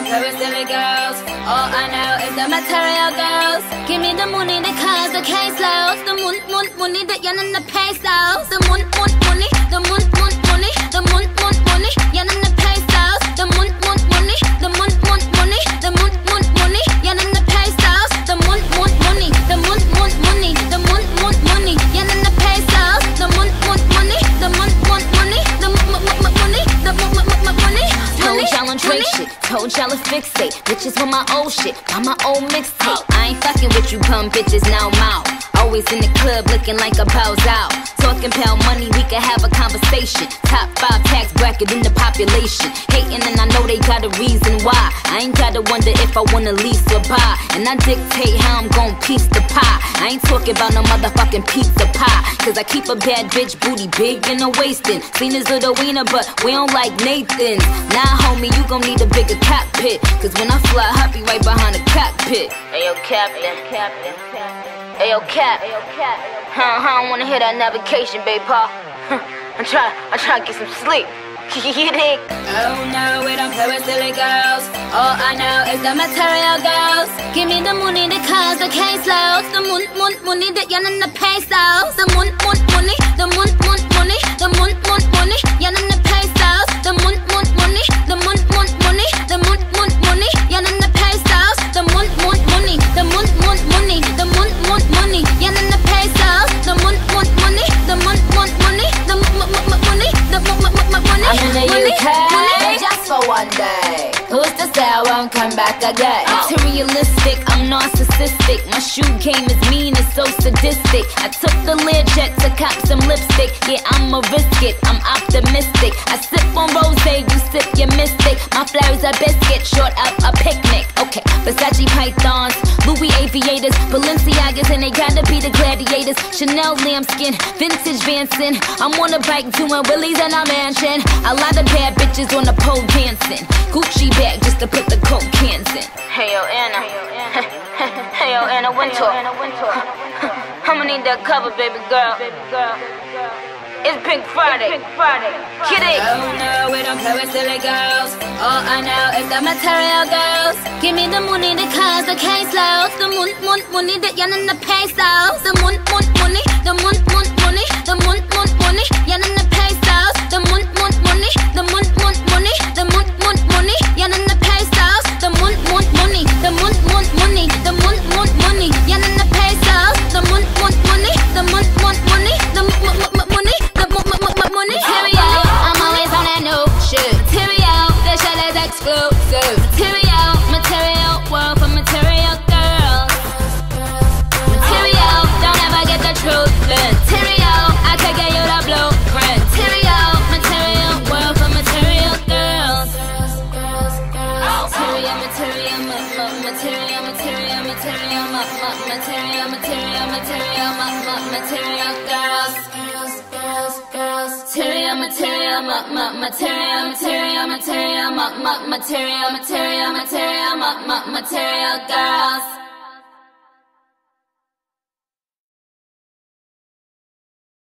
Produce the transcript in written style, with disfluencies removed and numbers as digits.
play with silly girls. All I know is the material girls. Give me the money, the cars, the caseloads. The money, the yen and the pesos. The money, the money, the money, yen and the pesos. The money, the money, the money, yen and the pesos. The money, the money, the money, yen and the pesos. The money, the money, told y'all on Drake shit, told y'all to fixate. Bitches with my old shit, on my old mixtape. I ain't fucking with you bum bitches, now I'm out. Always in the club looking like a bows out. Talking pound money, we can have a conversation. Top 5 tax bracket in the population. Hating and I know they got a reason why. I ain't gotta wonder if I wanna lease or buy. And I dictate how I'm gon' piece the pie. I ain't talking about no motherfucking pizza pie. Cause I keep a bad bitch booty big in the waistin'. Seen his little wiener but we don't like Nathan's. Nah homie, you gon' need a bigger cockpit. Cause when I fly, I'll be right behind the cockpit. Ayo Captain, Ayo Cap, I don't wanna hear that navigation, babe, pa. I'm trying to get some sleep. You dig? Oh no, we don't play with silly girls. All I know is the material girls. Give me the money, the cars, the caseloads. The money, the yen and the pesos. The money, the money, the money, yen and the pesos. The money, the money, the money, yen and the pesos. The money, the money, the money, yen and the pesos. The money, the money, the money. I'm in the UK just for one day. Who's to say I won't come back again? Materialistic, I'm narcissistic. My shoe game is mean, it's so sadistic. I took the Learjet to cop some lipstick. Yeah, I'ma risk it, I'm optimistic. I sip on rosé, you sip your mystic. My flowers a biscuit, short up a picnic. Okay, Versace pythons, Louis aviators, Balenciagas, and they gotta be the gladiators. Chanel lambskin, vintage Vanson. I'm on a bike doing willies in a mansion. A lot of bad bitches on the pole dancing. Gucci bag just to put the coke cans in. Hey yo Anna, hey yo Anna Wintour. I'ma need that cover, baby girl. It's Pink Friday. Kidding. Oh no, we don't play with silly girls. All I know is the material girls. Give me the money, the cars, the caseloads. The money, the yen and the pesos. The money, the money, the money, yen and the pesos. The money, the money, the money, yen and the pesos. The money, the money, the money, yen and the pesos. The money, the money, the money. Material, I'm always on that new shit. Material, the shit is exclusive. Material, world for material girls. Material, don't ever get the truth. Material, I can get you the blueprint. Material, world for material girls. Material girls. Material girls.